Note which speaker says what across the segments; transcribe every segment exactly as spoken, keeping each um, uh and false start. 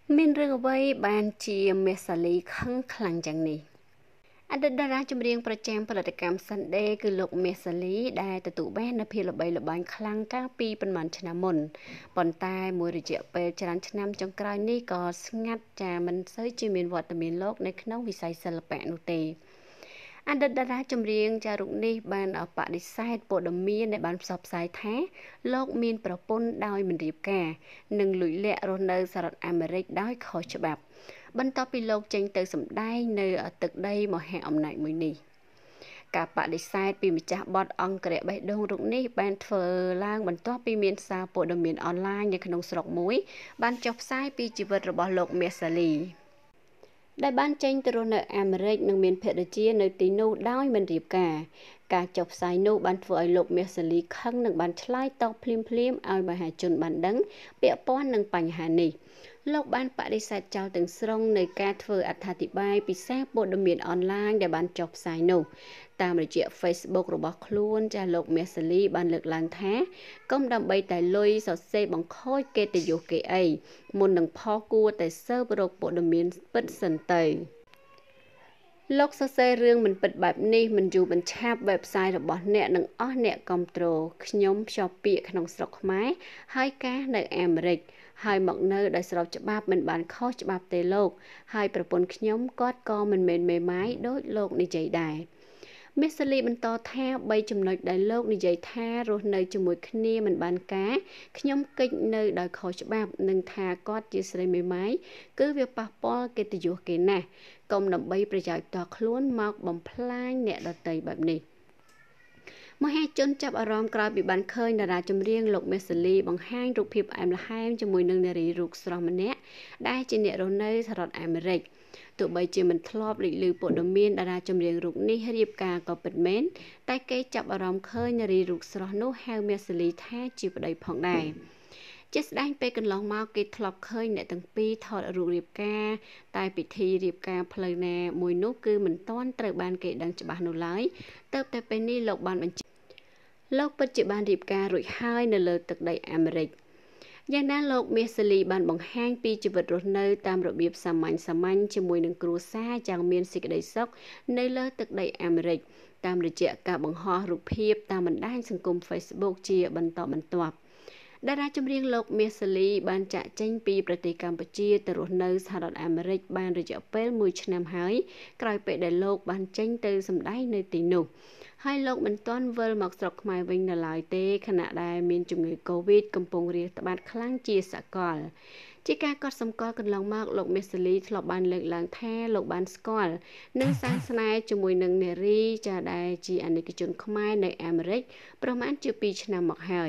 Speaker 1: មានរឿងអ្វីបានជាមេសាលីខឹងខ្លាំងយ៉ាងនេះអតីតតារាចម្រៀងប្រចាំផលិតកម្ម Sunday គឺលោកមេសាលីដែលទទួលបាននូវភាពល្បីល្បាញខ្លាំងកាលពីប៉ុន្មានឆ្នាំមុនប៉ុន្តែមួយរយៈពេលច្រើនឆ្នាំចុងក្រោយនេះក៏ស្ងាត់ចាមិនសូវជាមានវត្តមានលោកនៅក្នុងវិស័យសិល្បៈនោះទេអតីតតារាចម្រៀងចារុកនេះបានបដិសេធព័ត៌មានដែលបានផ្សព្វផ្សាយថាលោកមានប្រពន្ធដោយមិនរៀបការនិងលួចលាក់រស់នៅសហរដ្ឋអាមេរិកដោយខុសច្បាប់បន្ទាប់ពីលោកចេញទៅសម្ដែងនៅទឹកដីមហាអំណាចមួយនេះការបដិសេធពីម្ចាស់បទអង្គរៈបេះដូងរុកនេះបានធ្វើឡើងបន្ទាប់ពីមានសារព័ត៌មានអនឡាញនៅក្នុងស្រុកមួយបានចុះផ្សាយពីជីវិតរបស់លោកមេសាលីដែលបានចេញទៅរស់នៅអាមេរិកនិងមានភរិយានៅទីនោះដោយមិនរៀបការការចុះផ្សាយនោះបានធ្វើឲ្យលោកមេសាលីខឹងនិងបានឆ្លើយតបភ្លាមៗឲ្យមហាជនបានដឹងពាក់ព័ន្ធនឹងបញ្ហានេះលោកបានបដិសេធចោលទាំងស្រុងនៃការធ្វើអត្ថាធិប្បាយពីសារព័ត៌មានអនឡាញដែលបានចុះផ្សាយនោះតាមរយៈ Facebook របស់ខ្លួនចាស់លោកមេសាលីបានលើកឡើងថាកុំដើម្បីតែលុយសរសេរបង្ខូចកិត្តិយសគេអីមុននឹងផុសគួរតែស៊ើបរកព័ត៌មានពិតសិនទៅលោកសរសេររឿងមិនពិតបែបនេះមិនយូរបញ្ឆាប់ website របស់អ្នកនឹងអស់អ្នកគ្រប់គ្រងខ្ញុំភ្ជាប់ពាក្យក្នុងស្រុកខ្មែរហើយការនៅអាមេរិកហើយមកនៅដោយស្របច្បាប់មិនបានខុសច្បាប់ទេលោកហើយប្រពន្ធខ្ញុំគាត់ក៏មិនមែនមេម៉ាយដូចលោកនិយាយដែរមេសាលីបន្តថាបីចំណុចដែលលោកនិយាយថារស់នៅជាមួយគ្នាមិនបានការខ្ញុំកិច្ចនៅដោយខុសច្បាប់និងថាគាត់ជាស្រីមេម៉ាយគឺវាប៉ះពាល់កិត្តិយសគេណាស់កុំដើម្បីប្រយោជន៍តខ្លួនមកបំផ្លាញអ្នកដទៃបែបនេះមហាជនចាប់អារម្មណ៍ក្រោយពីបានឃើញតារាចម្រៀងលោកមេសាលីបង្ហាញរូបភាពផ្អែមល្ហែមជាមួយនឹងនារីរូបស្រស់ម្នាក់ដែលជាអ្នករស់នៅសហរដ្ឋអាមេរិកទោះបីជាមិនធ្លាប់លេចឮព័ត៌មានតារាចម្រៀងរូបនេះរៀបការក៏ពិតមែនតែគេចាប់អារម្មណ៍ឃើញនារីរូបស្រស់នោះហៅមេសាលីថាជាប្តីផងដែរជាស្ដែងពេលកន្លងមកគេធ្លាប់ឃើញអ្នកទាំងពីរថតរូបរៀបការតែពិធីរៀបការផ្លូវណាមួយនោះគឺមិនទាន់ត្រូវបានគេដឹងច្បាស់នោះឡើយទើបតែពេលនេះលោកបានបញ្ជាក់លោកពិតជាបានរៀបការរួចហើយនៅលើទឹកដីអាមេរិកយ៉ាងណាលោកមេសាលីបានបង្ហាញពីជីវិតរស់នៅតាមរបៀបសាមញ្ញសាមញ្ញជាមួយនឹងគ្រួសារយ៉ាងមានសេចក្តីសុខនៅលើទឹកដីអាមេរិកតាមរយៈការបង្ហោះរូបភាពតាមបណ្ដាញសង្គម Facebook ជាបន្តបន្ទាប់តារាចម្រៀងលោកមេសាលីបានចាក់ចេញពីប្រទេសកម្ពុជាទៅរស់នៅសហរដ្ឋអាមេរិកបានរយៈពេលមួយឆ្នាំហើយក្រោយពេលដែលលោកបានចេញទៅសម្ដែងនៅទីនោះហើយលោកមិនទាន់វិលមកស្រុកខ្មែរវិញនៅឡើយទេខណៈដែលមានជំងឺ Covid កំពុងរាតត្បាតខ្លាំងជាសកលជាការកត់សម្គាល់កន្លងមកលោកមេសាលីធ្លាប់បានលើកឡើងថាលោកបានស្គាល់និងសាងស្នេហ៍ជាមួយនឹងនារីចាដែលជាអាណិកជនខ្មែរនៅអាមេរិកប្រមាណជាពីរឆ្នាំមកហើយ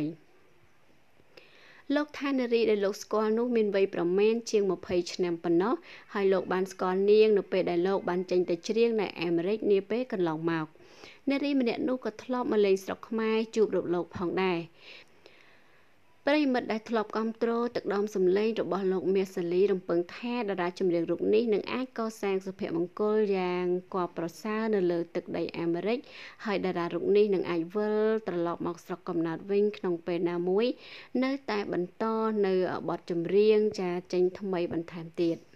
Speaker 1: លោកថានារីដែលលោកស្គាល់នោះមានវ័យប្រមាណជាងម្ភៃឆ្នាំប៉ុណ្ណោះហើយលោកបានស្គាល់នាងនៅពេលដែលលោកបានចេញទៅច្រៀងនៅអាមេរិកនាពេលកន្លងមកនារីម្នាក់នោះក៏ធ្លាប់មកលេងស្រុកខ្មែរជួបរូបលោកផងដែរប្រិយមិត្តដែលធ្លាប់គាំទ្រទឹកដមសម្លេងរបស់លោកមេសាលីរំពឹងថាតារាចម្រៀងរូបនេះនឹងអាចកសាងសុភមង្គលយ៉ាងគប្ប្រសើរនៅលើទឹកដីអាមេរិកហើយតារារូបនេះនឹងអាចវិលត្រឡប់មកស្រុកកំណើតវិញក្នុងពេលណាមួយនៅតែបន្តនៅបទចម្រៀងចាចេញថ្មីបន្ថែមទៀត